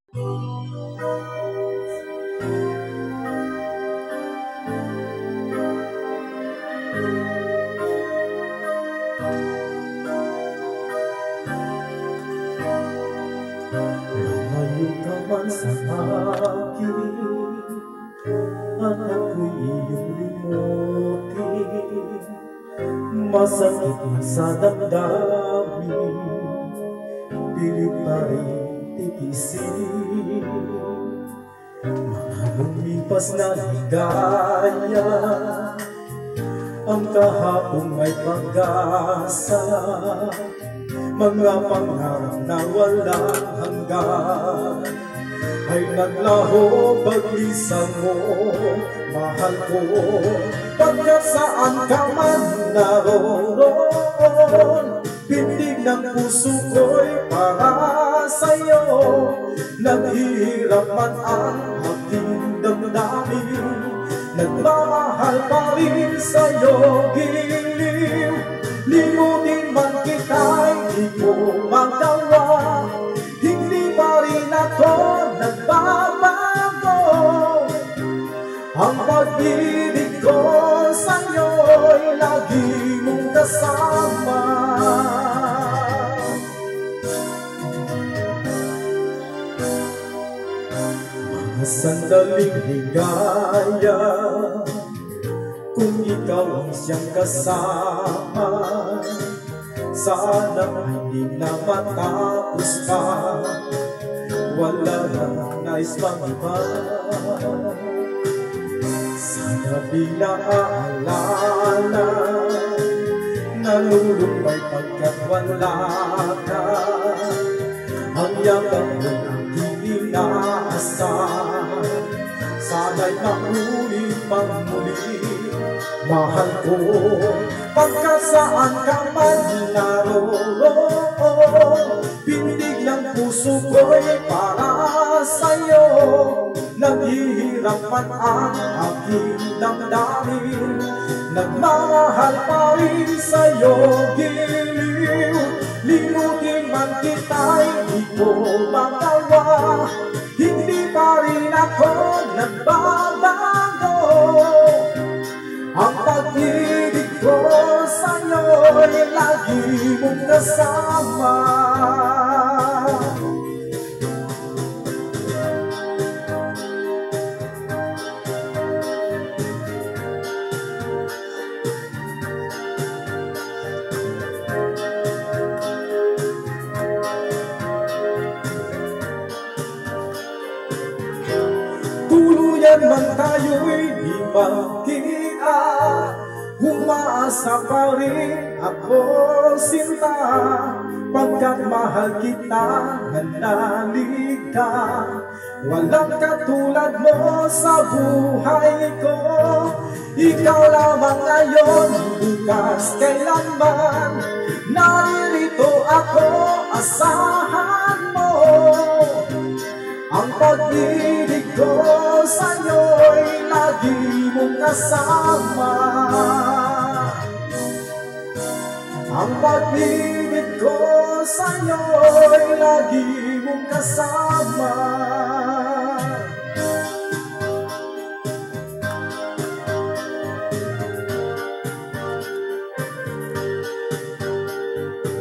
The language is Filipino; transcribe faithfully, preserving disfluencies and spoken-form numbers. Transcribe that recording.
Lumayo ka man sa akin at ako'y iyong limutin. Masakit man sa damdamin, pilit pa rin titisin. Mga lumipas na ligaya, ang kahapong may pag-asa. Mga pangarap na walang hanggan ay naglaho paglisan mo, mahal ko. Pagkat saan ka man naroon, pintig ng puso ko'y para sa'yo. Naghihirap man ang aking damdamin, nagmamahal pa rin sa'yo, giliw. Limutin man kita'y di ko magawa, hindi pa rin ako nagbabago. Ang pag-ibig ko sa'yo'y lagi mong kasama. Mga sandaling higaya, kung ikaw ang siyang kasama, sana hindi na matapos pa. Wala nang nais pang iba. Sa gabi na aalala, nalulumbay pagkat wala ka. Ang yakap mo aking inaasam, sana'y maulit pang muli, mahal ko. Pagkat saan ka man naroon, pintig ng puso ko'y para sa'yo. Naghihirap man ang aking damdamin, nagmamahal pa rin sa'yo, giliw. Limutin man kita'y di ko magawa, hindi pa rin ako nagbabago. Ang pag-ibig ko sa'yo'y lagi mong kasama. Tuluyan man tayo'y di magkita, umaasa pa rin ako, sinta. Pagkat mahal kita, nanalig ka. Walang katulad mo sa buhay ko. Ikaw lamang ngayon, bukas kailanman. Naririto ako, asahan mo. Ang pag-ibig ko sa'yo'y lagi mong kasama. Ang pag-ibig ko sa'yo'y lagi mong kasama.